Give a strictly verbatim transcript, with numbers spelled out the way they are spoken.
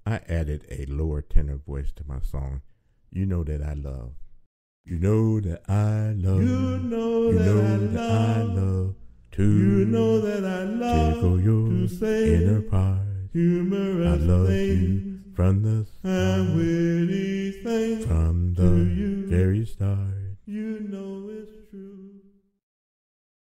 I added a lower tenor voice to my song, You Know That I Love. You know that I love. You know, you that, know I that I love. love to You know that I love tickle your to say inner part. humorous I love things you from the and start, witty things from to the you. very start.